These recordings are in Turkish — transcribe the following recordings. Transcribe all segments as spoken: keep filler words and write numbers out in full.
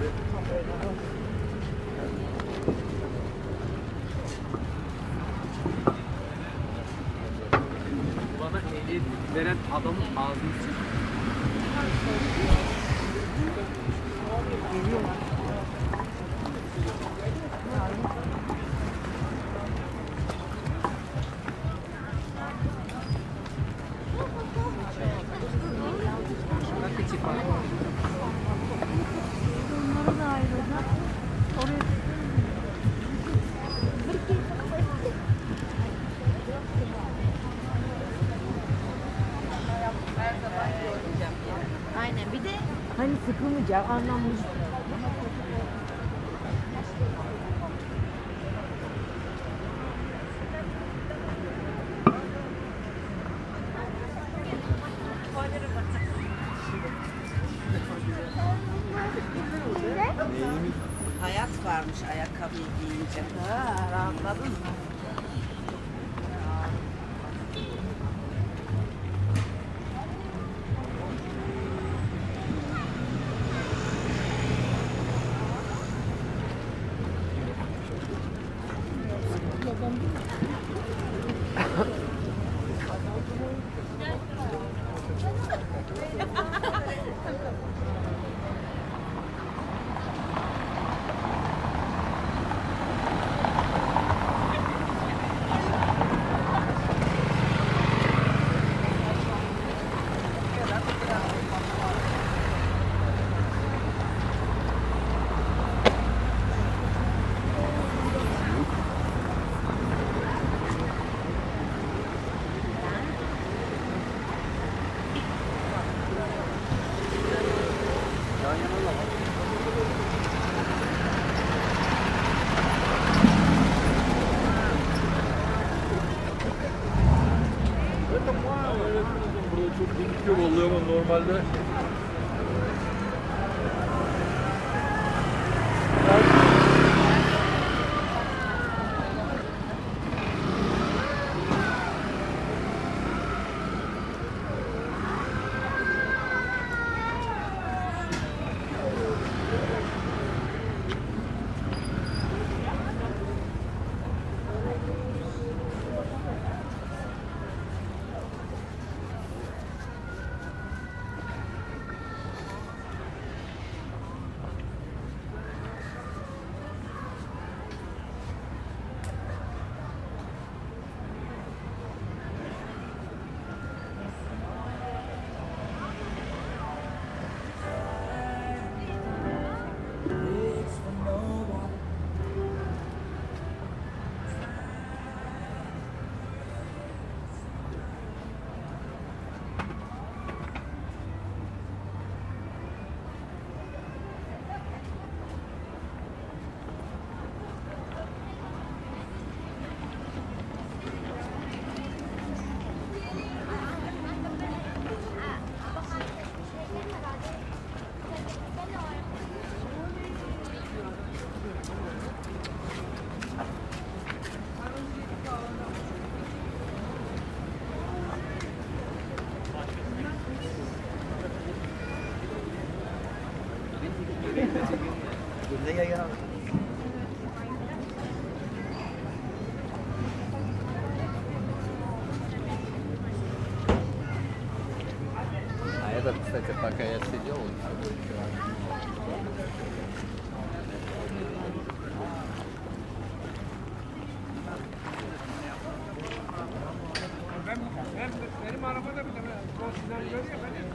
Bana ehliyet veren adamın ağzını sıçıyor. Geliyorlar. Onları da ayrıldı. Oraya aynen, bir de hani sıkılmayacak, anlamlı. Hayat varmış ayakkabıyı giyince. Ha, rahatladın mı? Burada çok büyük oluyor ama normalde А этот, кстати, пока я сидел, он benim arabada bir tane profesyonel görüyor beni.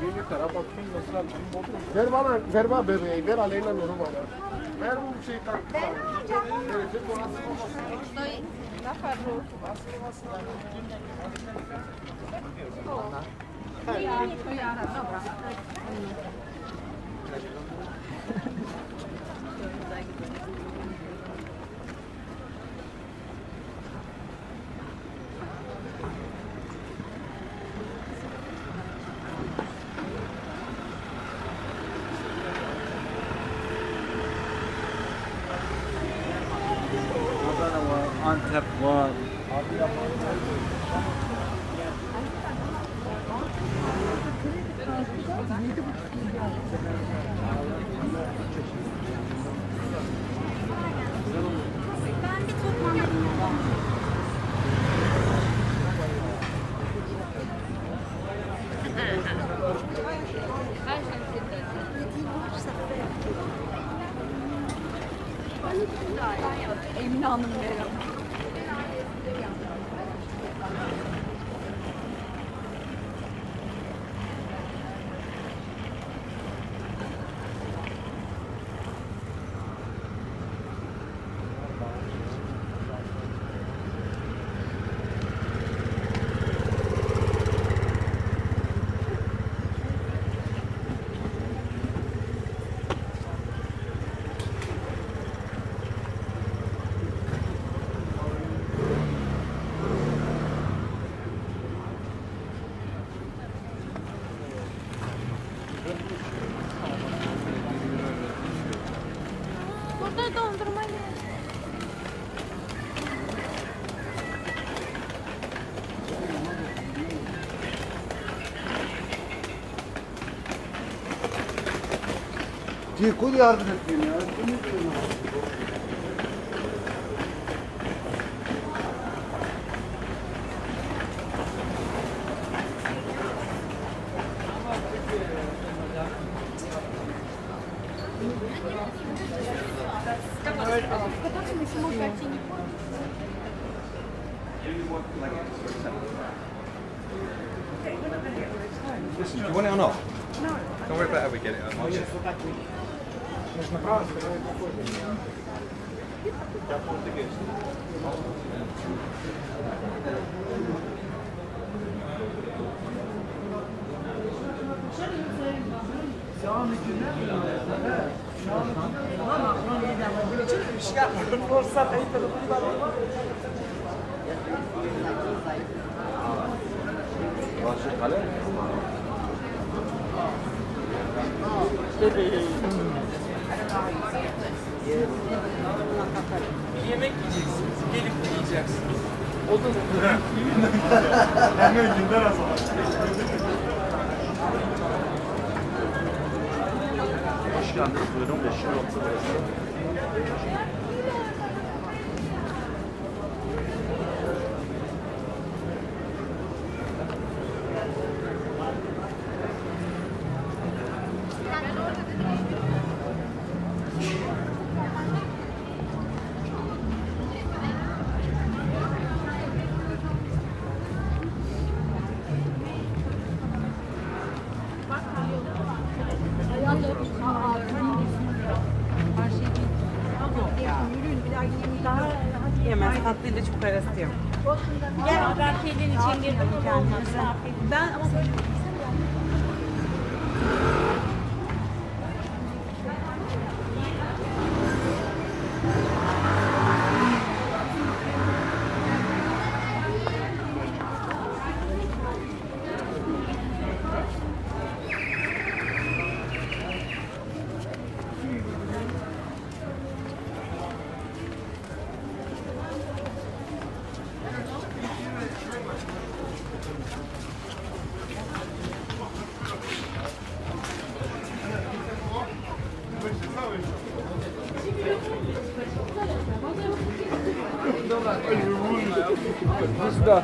Yeni kara bakayım mesela bizim Bodrum. Ver bana, ver bana bebeği, ver Aleyna onu bana. Ver bu şeyi tak. Evet, bu nasıl? Na farruca. Antep var. Emine Hanım merhaba. Burada dondurma ne? Cirkul yardım etmeyin ya. Listen, do you want it or not? No. Don't worry about how we get it. I'll watch it. Yemek yiyeceksiniz, gelip yiyeceksiniz. O da ne? Hemen günden az var. Hoş geldiniz. Buyurun. Beşir oldu. Yemez. Tatlıyla çok arası yok. Gel ben peynir için girdim kendimize. Ben ama Bizde.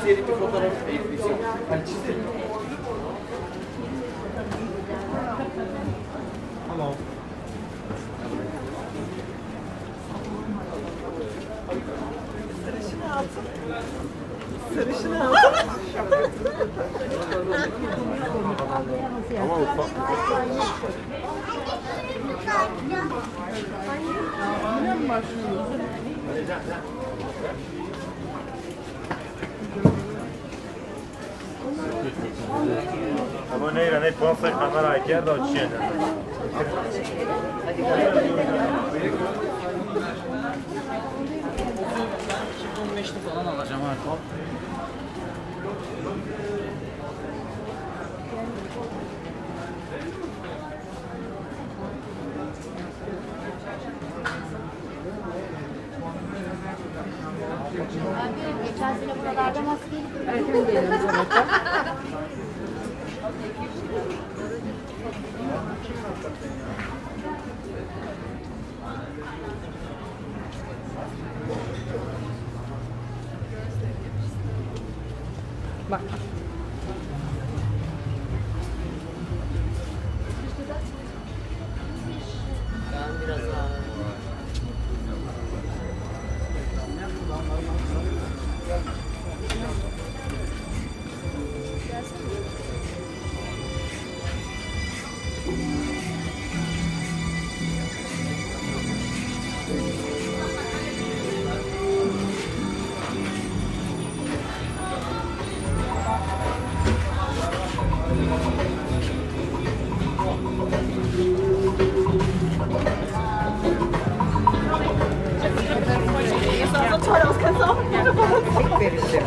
seri bir fotoğraf eğitim. Hani çizim. Hello. Sarışın altın. Sarışın altın. Ama ufak. Yine mi başlıyorsun? Ama neyle ne konser kamera ihtiyar da açıyor. on beşli falan alacağım artık. Abi geçen sene buralarda maskeli Erken geliyoruz zaten. Bak. Ben biraz daha... Tek verişim.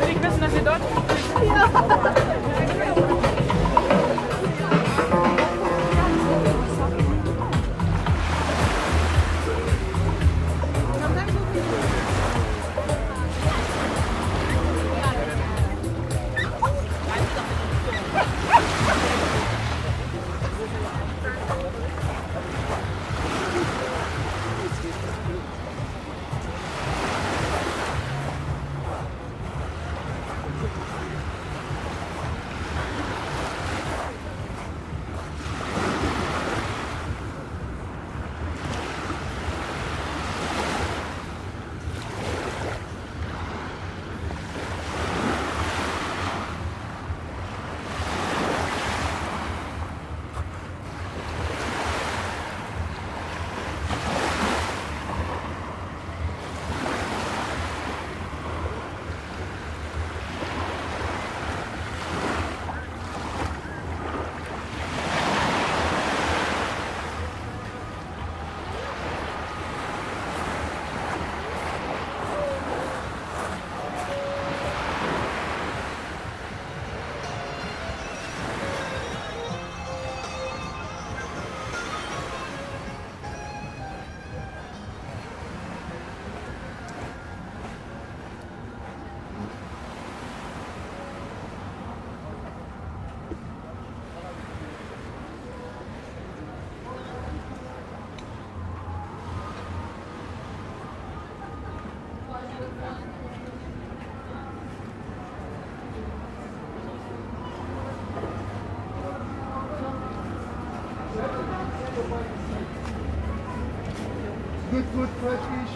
Good, good, fresh fish.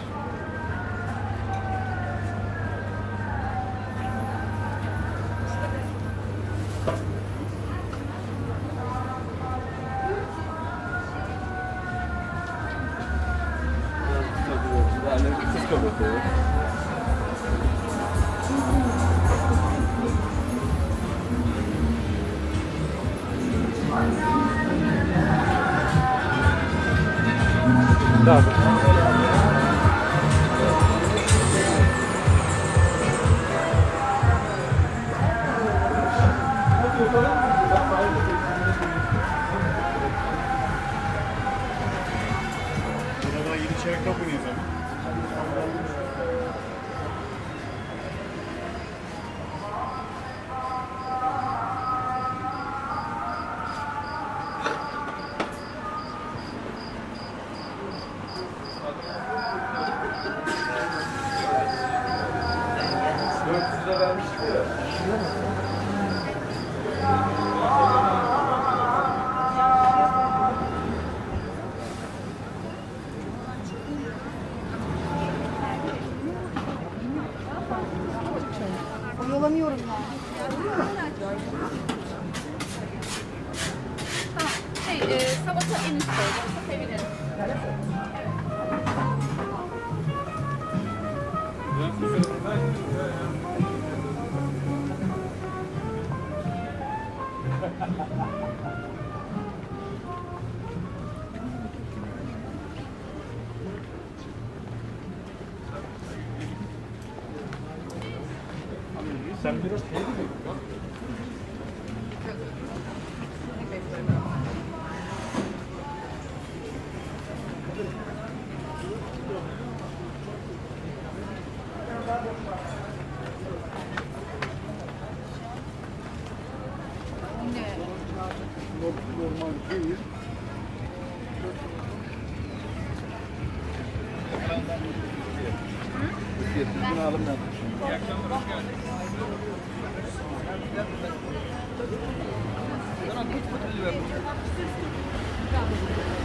Да. Burada yedi çeyrek top oynuyoruz ama. dört yüz lira vermiştik ya. olursa sevinirim. Sen biraz şey gibi. Normal değil. Bunu alın ben. Ben